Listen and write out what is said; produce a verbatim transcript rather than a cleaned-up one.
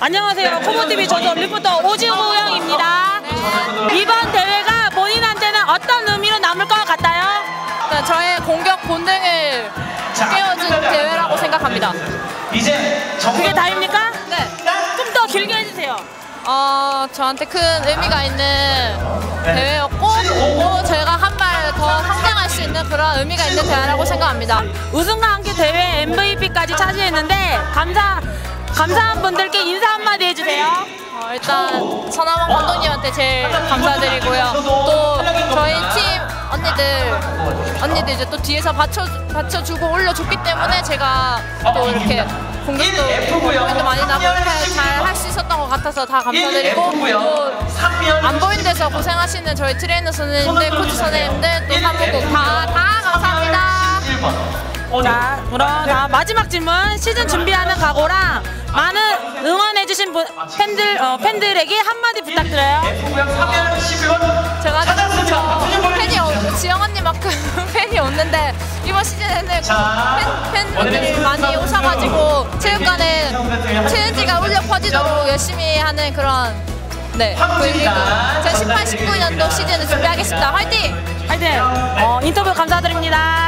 안녕하세요. 코모티비 조선 리포터 오지호영입니다. 네. 이번 대회가 본인한테는 어떤 의미로 남을 것 같아요? 네, 저의 공격 본능을 깨워준 대회라고 생각합니다. 그게 다입니까? 네. 좀 더 길게 해주세요. 어, 저한테 큰 의미가 있는 대회였고 또 저희가 한 발 더 성장할 수 있는 그런 의미가 있는 대회라고 생각합니다. 우승과 함께 대회 엠브이피까지 차지했는데 감사, 감사한 분들께 인사 한마디 해주세요. 어, 일단 서남원 감독님한테 제일 감사드리고요. 또 저희 팀 언니들 언니들 이제 또 뒤에서 받쳐 받쳐주고 올려줬기 때문에 제가 또 이렇게 공격도 공격도 많이 나고 잘 할 수 있었던 것 같아서 다 감사드리고 또 안 보인 데서 고생하시는 저희 트레이너 선생님들, 코치 선생님들 또 사무국 다 다 감사합니다. 자, 그럼 다 마지막 질문. 시즌 준비하는 각오랑 많은 응원해주신 분, 팬들, 어, 팬들에게 한마디 부탁드려요. 제가 저 팬이 어, 지영 언니만큼 팬이 없는데 이번 시즌에는 팬, 팬분들이 많이 오셔가지고 체육관에 챌린지가 울려 퍼지도록 열심히 하는 그런 네 그리고 제십팔, 십구 년도 시즌을 준비하겠습니다. 화이팅! 화이팅! 어, 인터뷰 감사드립니다.